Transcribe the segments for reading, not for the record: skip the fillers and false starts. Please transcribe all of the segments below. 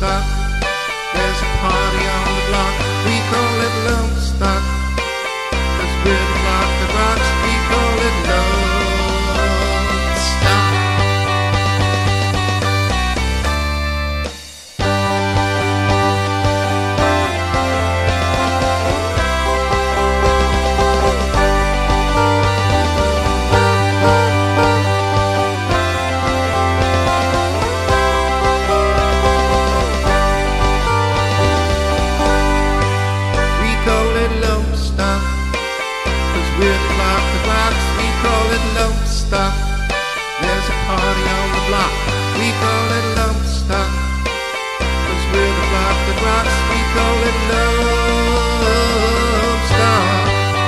stock. There's a party on the block, we call it lump stock. 'Cause we're the block that rocks, we call it lump stock. We're the block that rocks, we call it lump stock. There's a party on the block, we call it lump stock. 'Cause we're the block that rocks, we call it lump stock.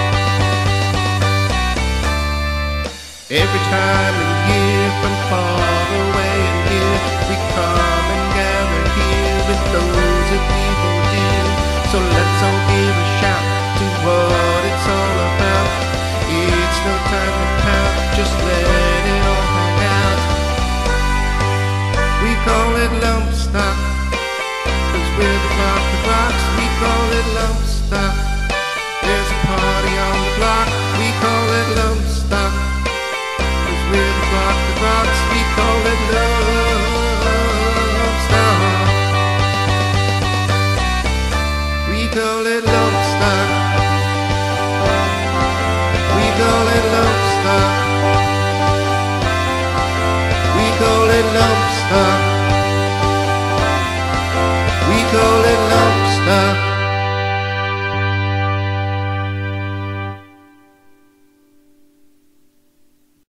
Every time in year from far away and near, we come and gather here with those that we hold dear. So let's all give a shout to what it's all about. It's no time to pout, just let it all hang out. We call it lump stock, 'cause we're the block that rocks, we call it lump stock. There's a party on the block, we call it lump stock. 'Cause we're the block that rocks, we call it lump stock. We call it lump stock. We call it lump stock. We call it lump stock. We call it lump stock.